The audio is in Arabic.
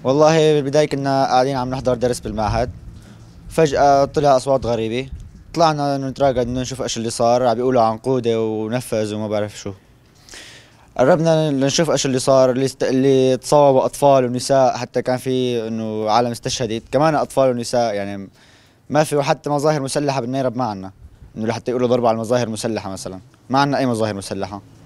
والله بالبداية كنا قاعدين عم نحضر درس بالمعهد، فجأة طلع أصوات غريبة. طلعنا نتراقد إنه نشوف إيش اللي صار، عم بيقولوا عنقودة ونفذ وما بعرف شو. قربنا نشوف إيش اللي صار، اللي تصاوبوا أطفال ونساء، حتى كان في إنه عالم استشهدت كمان أطفال ونساء يعني. ما في حتى مظاهر مسلحة بالنيرب، ما عنا إنه لحتى يقولوا ضربوا على المظاهر مسلحة مثلا، ما عنا أي مظاهر مسلحة.